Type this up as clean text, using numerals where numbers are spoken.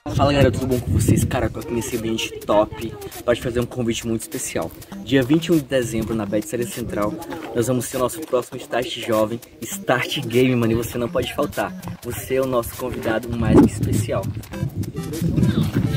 Fala galera, tudo bom com vocês? Cara, eu tô aqui nesse ambiente top para te fazer um convite muito especial. Dia 21 de dezembro, na Bet-Série Central, nós vamos ter o nosso próximo Start Jovem, Start Game, mano, e você não pode faltar. Você é o nosso convidado mais que especial.